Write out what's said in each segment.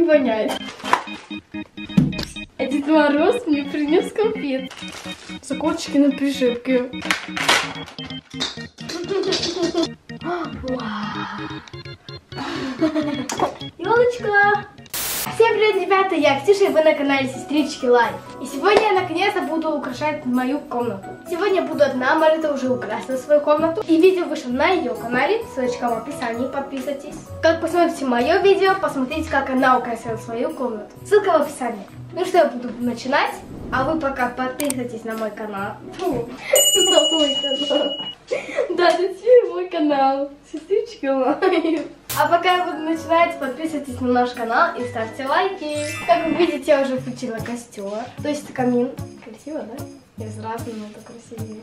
воняет. А Дед Мороз мне принес конфет. Заколочки на пришивке. Ёлочка! Всем привет, ребята, я Ксюша, и вы на канале Сестрички Лайф. И сегодня я наконец-то буду украшать мою комнату. Сегодня буду одна, Марита уже украсила свою комнату. И видео вышло на ее канале, ссылочка в описании, подписывайтесь. Как посмотрите мое видео, посмотрите, как она украсила свою комнату. Ссылка в описании. Ну что, я буду начинать, а вы пока подписывайтесь на мой канал. На мой канал. Да, это теперь мой канал, Сестрички Лайф. А пока я буду начинать, подписывайтесь на наш канал и ставьте лайки. Как вы видите, я уже включила костер. То есть камин. Красиво, да? Я сразу на это красивее.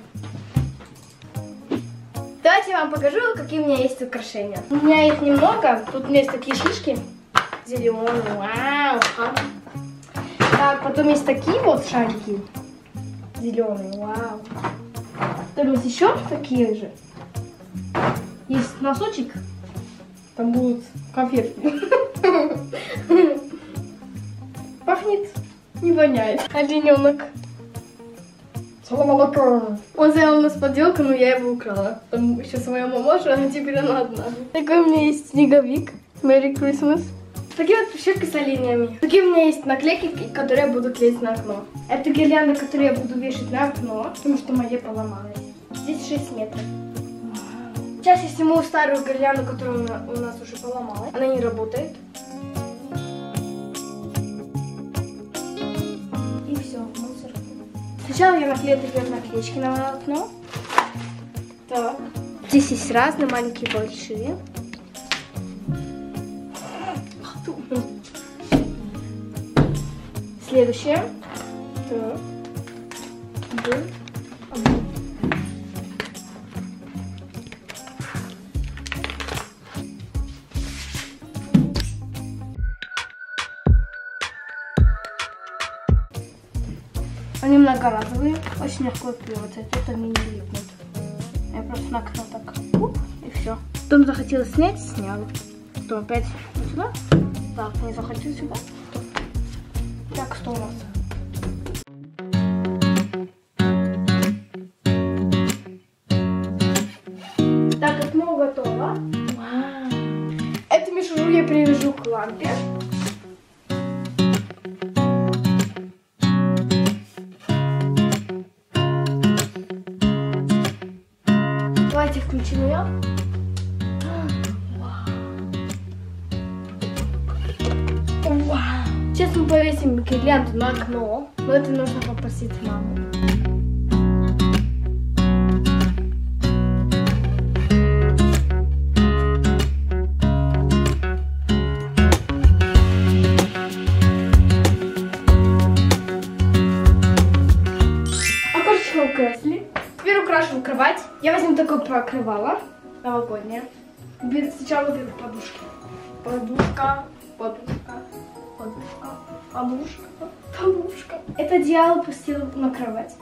Давайте я вам покажу, какие у меня есть украшения. У меня их немного. Тут у меня есть такие шишки. Зеленые. Вау. Так, потом есть такие вот шарики. Зеленые. Вау. Потом есть еще такие же. Есть носочек. Там будут конфетки. Пахнет, не воняет. Олененок. Салам-алейкум. Он взял у нас подделку, но я его украла. Там еще своя мамаша, а теперь она одна. Такой у меня есть снеговик. Merry Christmas. Такие вот прищепки с оленями. Такие у меня есть наклейки, которые я буду клеить на окно. Это гирлянда, которую я буду вешать на окно, потому что моя поломалась. Здесь 6 метров. Сейчас я сниму старую гирлянду, которая у нас уже поломалась. Она не работает. И все, мусор. Сначала я наклею такие наклеечки на окно. Так. Здесь есть разные, маленькие, большие. Следующее. Так. Они многоразовые, очень легко открываются, и тут они не липнут. Я просто накрыл так, и все. Потом захотелось снять, снял. Потом опять сюда. Так, не захотел сюда. Так, что у нас? Так, окно готово. Эту мишуру я привяжу к лампе. Давайте включим ее. Вау. Сейчас мы повесим гирлянду на окно, но это нужно попросить маму. Окошечко украсили. Теперь украшиваю кровать. Я возьму такое покрывало новогоднее. Сначала беру подушки. Подушка, подушка, подушка, подушка, подушка. Это одеяло пустила на кровать.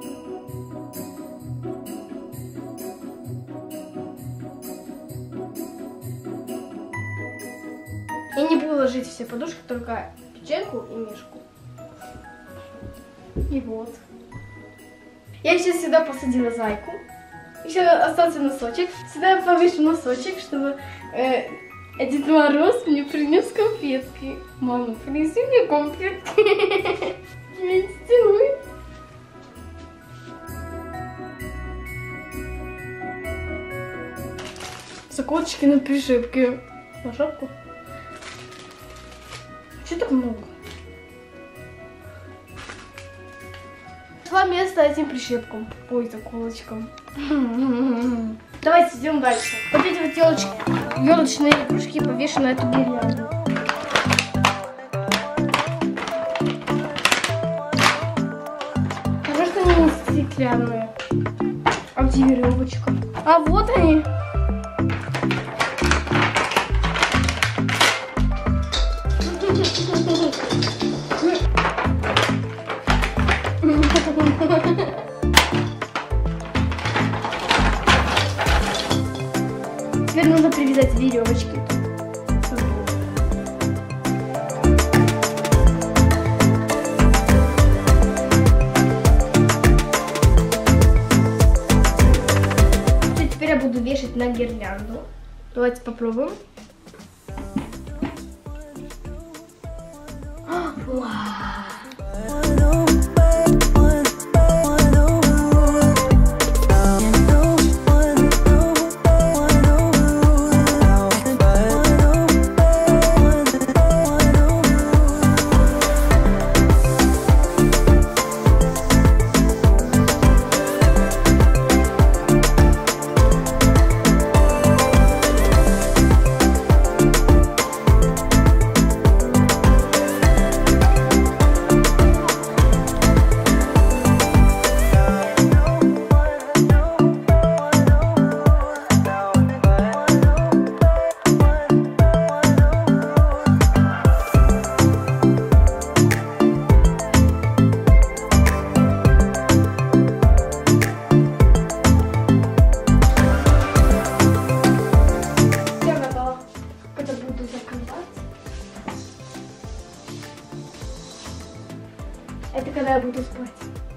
Я не буду ложить все подушки, только печеньку и мишку. И вот. Я сейчас сюда посадила зайку. Еще остался носочек. Сюда я повешу носочек, чтобы Дед Мороз мне принес конфетки. Мама, принеси мне конфетки. Я стяну. Заколочки на пришивке. На шапку. Чего так много? Два места этим прищепкам. Ой, заколочкам. Давайте идем дальше. Вот эти вот елочные игрушки повешу на эту гирлянду. Хорошо, что они не стеклянные. А где веревочка? А вот они. Теперь нужно привязать веревочки. гирлянду. Давайте попробуем. Вау! Это когда я буду спать.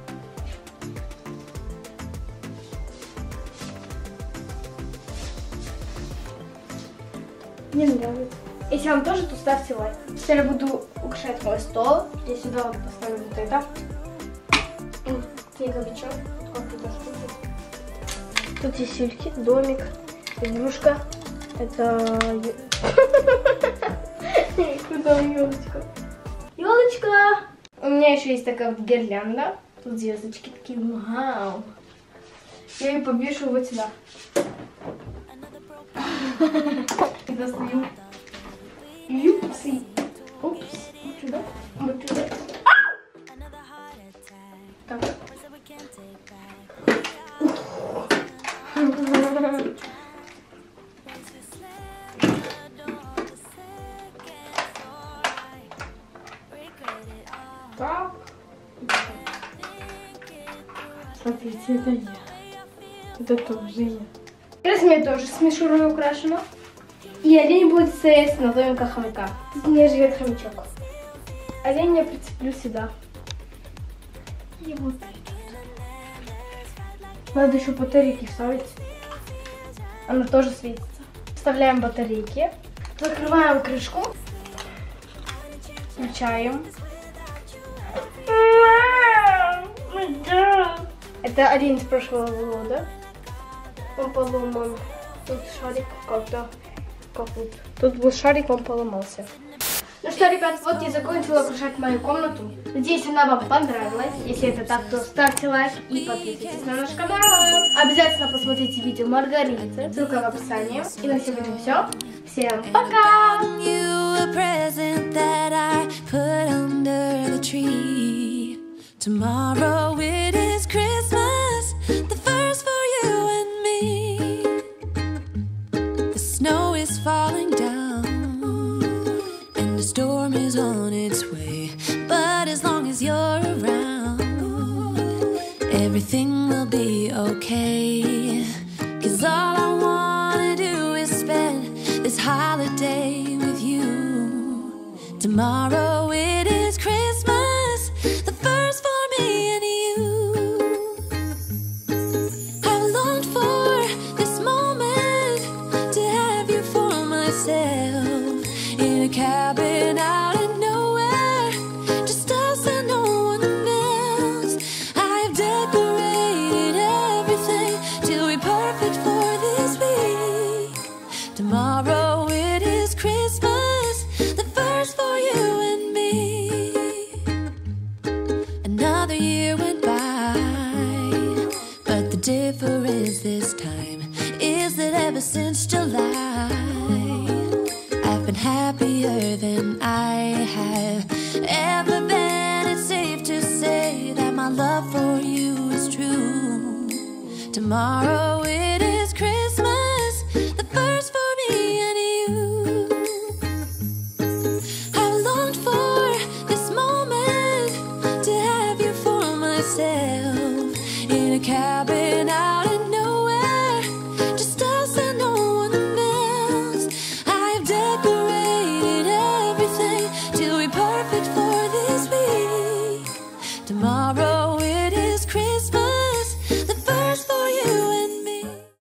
Мне нравится. Если вам тоже, то ставьте лайк. Теперь я буду украшать мой стол. Я сюда вот поставлю вот это. Снеговичок. Тут есть сельки, домик, игрушка. Это... Куда елочка? Елочка! У меня еще есть такая вот гирлянда. Тут звездочки такие. Вау! Я ее повешу вот сюда. И достаю. Юпси. Упс. Вот сюда. Вот сюда. Так. Так. Смотрите, это я. Это тоже я. Сейчас мне тоже с мишурой украшено. И олень будет стоять на домике хомяка. Тут у меня живет хомячок. Олень я прицеплю сюда. И вот это. Надо еще батарейки вставить. Она тоже светится. Вставляем батарейки. Закрываем крышку. Включаем. Это олень с прошлого года. Он поломан. Тут шарик как-то капут. Тут был шарик, он поломался. Ну что, ребят, вот я закончила украшать мою комнату. Надеюсь, она вам понравилась. Если это так, то ставьте лайк и подписывайтесь на наш канал. Обязательно посмотрите видео Маргариты. Ссылка в описании. И на сегодня все. Всем пока! Tomorrow it is Christmas, the first for you and me. The snow is falling down and the storm is on its way. But as long as you're around, everything will be okay. 'Cause all I wanna do is spend this holiday with you. Tomorrow it is Christmas, the first for me and you. I've longed for this moment to have you for myself in a cabin out in nowhere, just us and no one else. I've decorated everything to be perfect for this week. Tomorrow it is Christmas, the first for you and me. Another year went by, but the difference this time is that ever since July, I've been happier than I have ever been. It's safe to say that my love for you is true. Tomorrow it is Christmas, the first for me and you. I've longed for this moment to have you for myself in a cabin out in nowhere, just us and no one else. I've decorated everything to be perfect for this week. Tomorrow